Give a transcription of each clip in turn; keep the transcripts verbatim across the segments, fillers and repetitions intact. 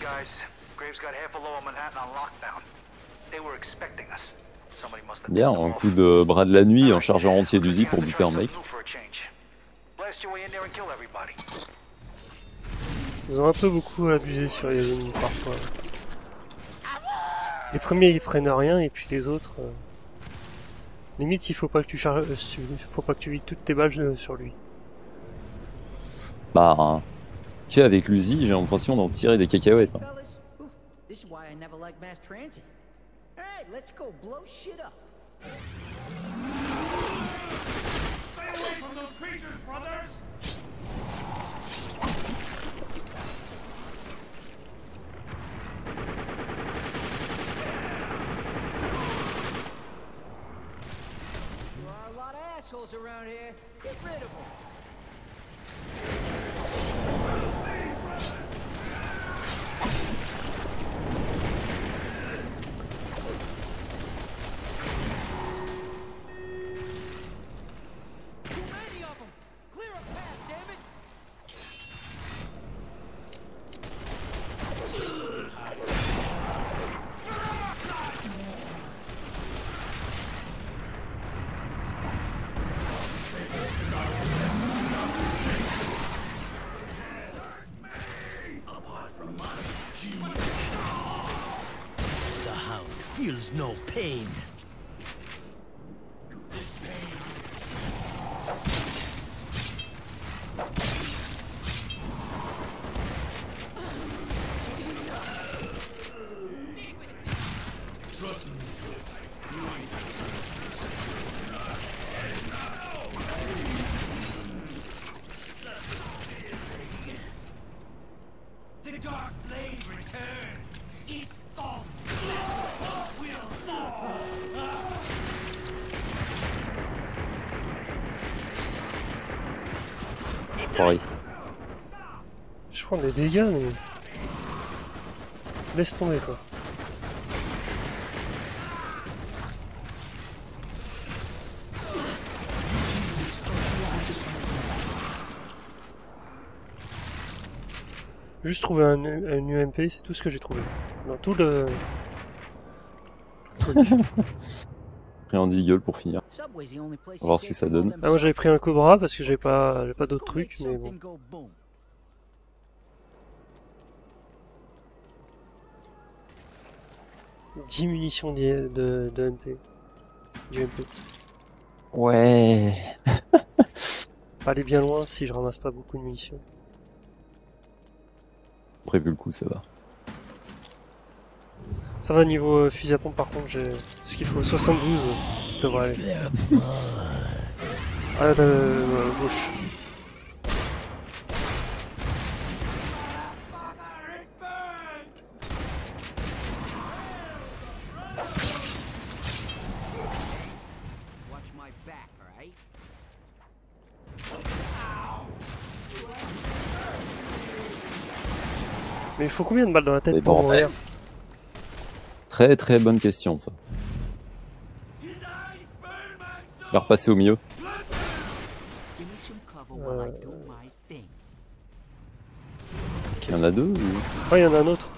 Bien, un coup de bras de la nuit, un chargeur entier d'Uzi pour buter un mec. Ils ont un peu beaucoup abusé sur les ennemis parfois. Les premiers ils prennent rien et puis les autres... Euh... Limite il faut pas que tu charges... Euh, faut pas que tu vides toutes tes balles euh, sur lui. Bah... Tu sais, avec l'Uzi, j'ai l'impression d'en tirer des cacahuètes. Hein. Around here, get rid of them. Too many of them. Clear a path, damn it. Feels no pain. Trust me to it. The dark blade return. It's all will fall. Pareil. Je prends des dégâts mais... Laisse tomber quoi. Juste trouver un, un U M P, c'est tout ce que j'ai trouvé. Dans tout le... Pris un deagle pour finir. On va voir ce que ça donne. Ah, moi j'avais pris un Cobra parce que j'ai pas, pas d'autres trucs, mais bon. dix munitions de, de, de M P. Du M P. Ouais. Pas aller bien loin si je ramasse pas beaucoup de munitions. Prévu le coup, ça va. Ça va niveau euh, fusil à pompe par contre, j'ai ce qu'il faut, soixante-douze, euh, ça devrait aller. Ah, de, euh, gauche. Mais il faut combien de balles dans la tête pour mourir? Très très bonne question ça. Je vais repasser au milieu. Euh... Il y en a deux ou... Ah, il y en a un autre.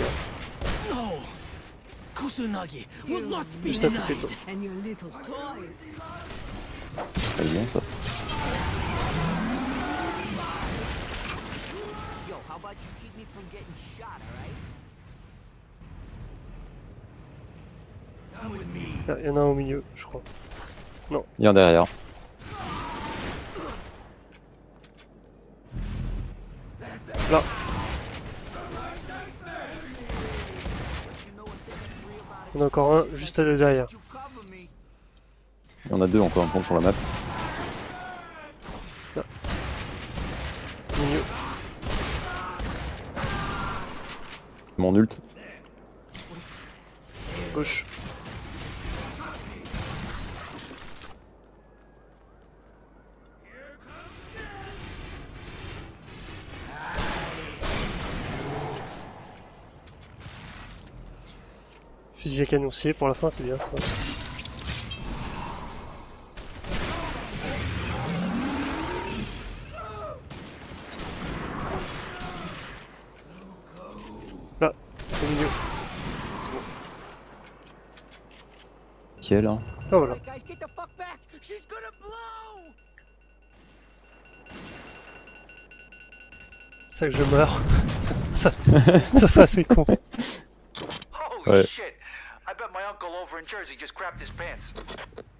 Juste à côté de toi. Très bien ça. Il y en a un au milieu, je crois. Non. Il y en a derrière. Là. Il y en a encore un juste derrière. Il y en a deux encore un compte sur la map. Là. Au milieu. Mon ult. Gauche. Fusil à canoncier pour la fin, c'est bien ça. qui est là. Ah voilà. Alright, guys, get the fuck back. She's gonna blow. C'est ça que je meurs. ça, ça, ça c'est con. Holy Ouais. shit! I bet my uncle over in Jersey just crapped his pants.